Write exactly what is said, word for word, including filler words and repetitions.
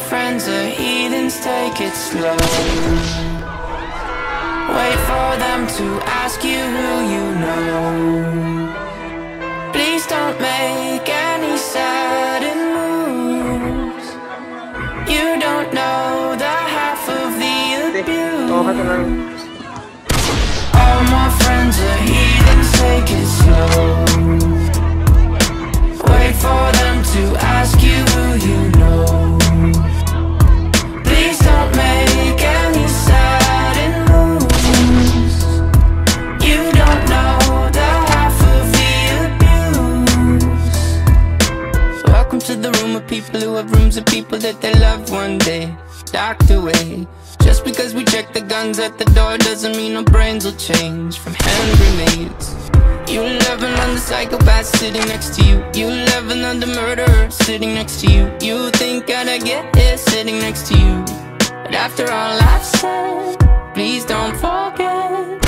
friends are heathens, take it slow. Wait for them to ask you who you know. Please don't make any sudden moves. You don't know the half of the abuse. All my friends are heathens, take it slow. Wait for them to ask you who you know. Please don't make any sudden moves. You don't know the half of the abuse. Welcome to the room of people who have rooms of people that they love one day docked away. Just because we check the guns at the door doesn't mean our brains will change from hand grenades. You loving on the psychopath sitting next to you. You loving on the murderer sitting next to you. You think I'd get here sitting next to you. But after all I've said, please don't forget